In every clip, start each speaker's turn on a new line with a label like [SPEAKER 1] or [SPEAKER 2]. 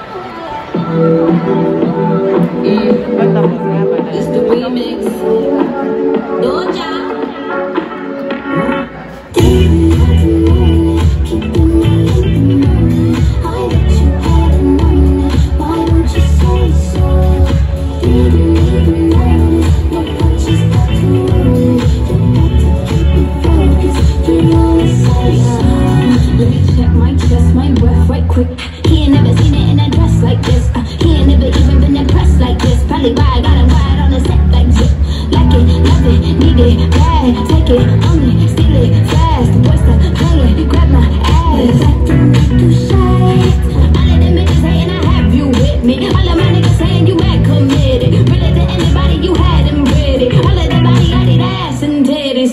[SPEAKER 1] It's the remix. Doja. Let me check my chest, my breath right quick. He ain't never seen it in a dress like this. He ain't never even been impressed like this. Probably why I got him right on the set like this. Like it, love it, need it, bad. Take it, own it, steal it, fast. The boy stop playing, grab my ass. Acting way too shy. All of them bitches hating, I have you with me. All of my niggas saying you mad committed. Really to anybody, you had them ready. All of the body, I need ass and titties.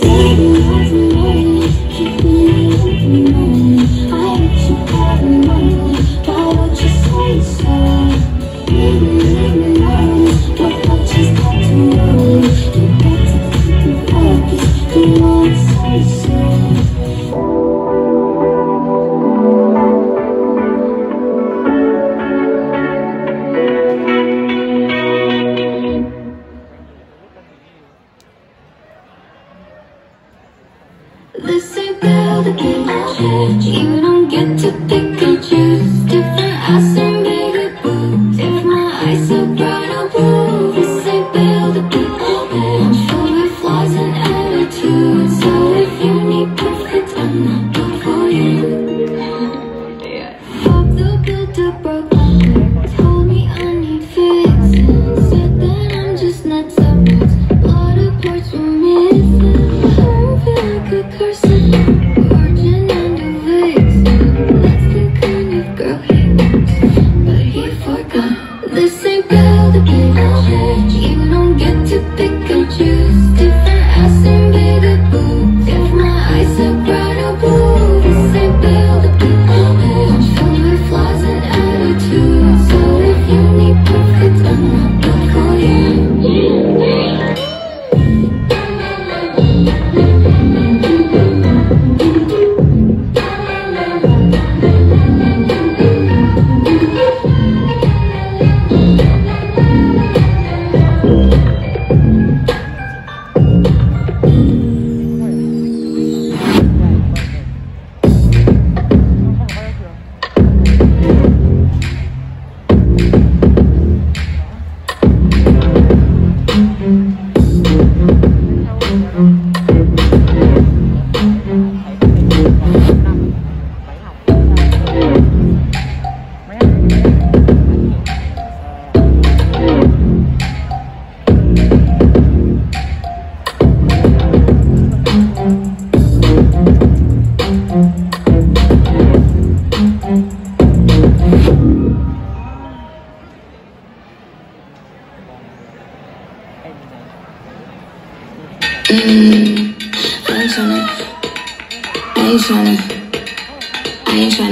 [SPEAKER 1] This ain't built to be changed. You don't get to pick and choose. Different eyes and bigger boobs. If my eyes are bright, I'll prove. This ain't built to be changed. I'm full of flaws and attitudes. So if you need perfect, I'm not built for you. Pop the builder broke my heart. Told me I need fixing. Said that I'm just not so much. A lot of parts were missing. Like a person, virgin and a vixen. That's the kind of girl he wants, but he forgot. This ain't built to be changed. You don't get to pick and choose. Different ass and bigger boobs. If my eyes are bright or blue. This ain't built to be changed. I'm full of flaws and attitudes. So if you need perfect, I'm not built for you. I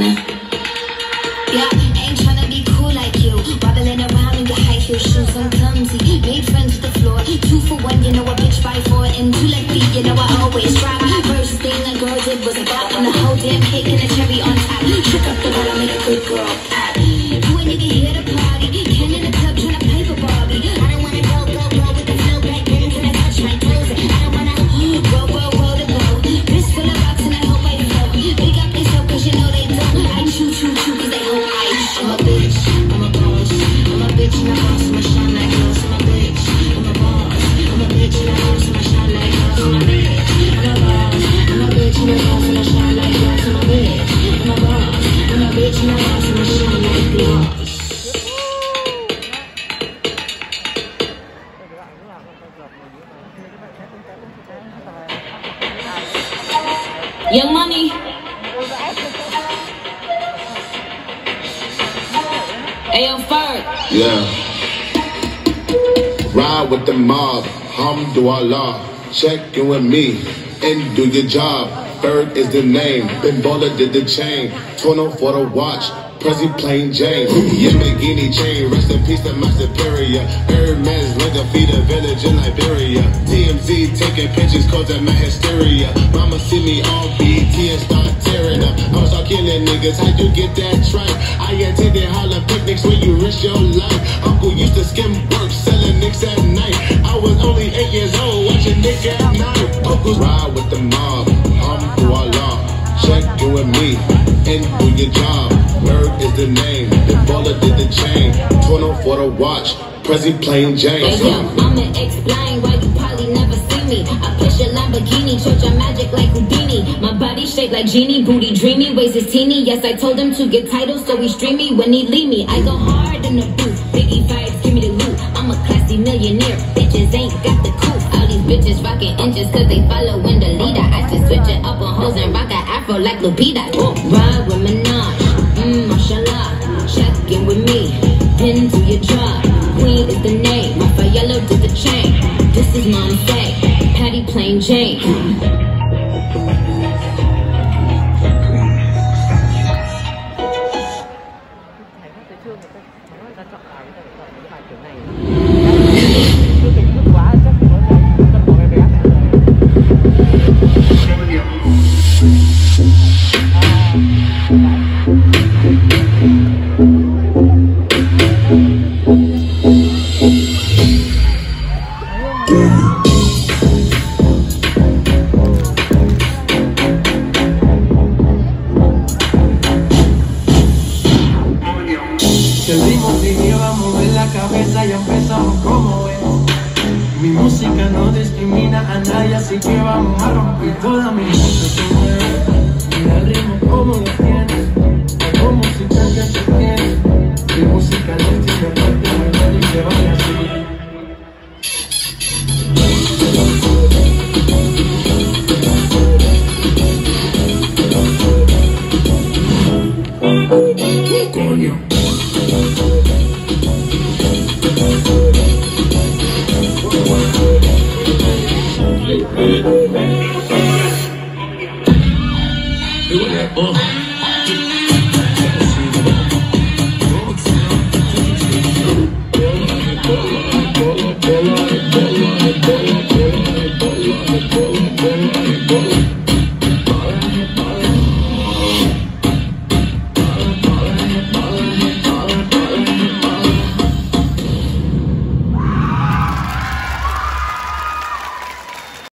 [SPEAKER 1] ain't tryna be cool like you. Wobbling around in your high heel shoes, I'm clumsy. Made friends with the floor. 2 for 1, you know a bitch by 4. And 2 like feet, you know I always try. First thing a girl did was a bop on the whole damn cake and a cherry on top. Trick up the bottom, make a good girl pop. You ain't nigga here to party. Ken in the club tryna play for Barbie. I don't wanna go with the flow back then. Can I touch my toes? I don't wanna roll the boat. Wrist full of rocks and I hope I float. Big up yourself cause you know they don't. I choo cause they hold ice. I'm a bitch, I'm a boss. I'm a bitch and a boss, I'ma shine like glass. I'm a bitch, I'm a boss. I'm a bitch and a boss, I'ma shine like glass. I'm a bitch, I'm a boss. I'm a bitch and a boss, I'ma shine like glass. I'm a bitch, I'm a boss. I'm a bitch and a boss, I'ma shine like glass. Young Money. Ayo, Ferg.
[SPEAKER 2] Yeah. Ride with the mob. Alhamdulillah. Check in with me and do your job. Ferg is the name. Ben Baller did the chain. Tono for the watch. Prezi plain Jane. Yamagini chain. Rest in peace to my superior. Hermes Linda feed a village in Liberia. TMZ taking pictures causing my hysteria. Mama see me on BT and start tearing up. I'ma start killing selling niggas, how you get that tripe? I attended Harlem picnics where you risk your life. Uncle used to skim work, selling nicks at night. I was only 8 years old, watching Nick at night. Uncles ride with the mob, Allah. Check you and me, and do your job. Bird is the name, the baller did the chain. Tono for the watch, Prezi plain Jane.
[SPEAKER 1] Hey yo, I'ma explain why you probably never see me. I push a Lamborghini, church of magic like Houdini. My body shaped like genie, booty dreamy, waist is teeny. Yes, I told him to get titles, so he stream me when he leave me. I go hard in the booth, Biggie vibes, give me the loot. I'm a classy millionaire, bitches ain't got the coupe. All these bitches rockin' inches cause they followin' the leader. I just switch it up on hoes and rock an afro like Lupita. Ride with Minaj, mashallah, check in with me, pin to your jaw. Queen is the name, Raffaello did the chain. This is Mom Faye, Patty plain Jane.
[SPEAKER 3] El ritmo te lleva a mover la cabeza y empezamos como es. Mi música no discrimina a nadie, así que vamos a romper toda mi